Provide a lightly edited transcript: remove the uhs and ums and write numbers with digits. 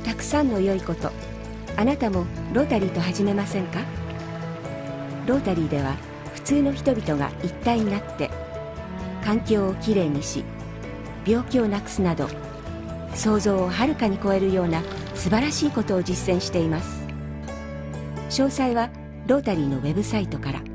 たくさんの良いこと、あなたもロータリーと始めませんか？ロータリーでは普通の人々が一体になって環境をきれいにし、病気をなくすなど想像をはるかに超えるような素晴らしいことを実践しています。詳細はロータリーのウェブサイトから。